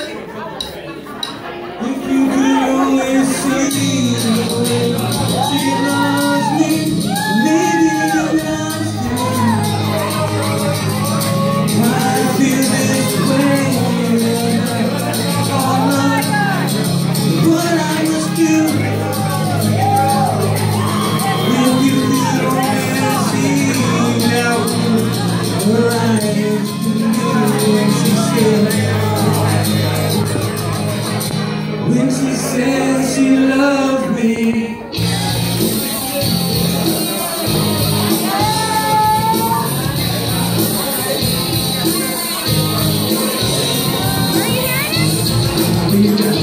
If you could always see she loves me, maybe you lost me. I feel this way all night. What I must do. If you could only see now what I am to you. When she said she loved me, you got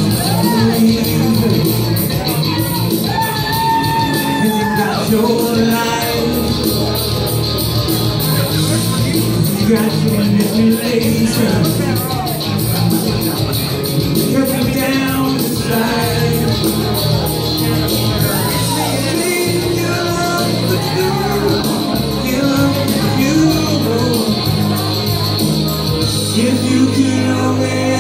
your life, you got your manipulation, cut me down inside. If you could always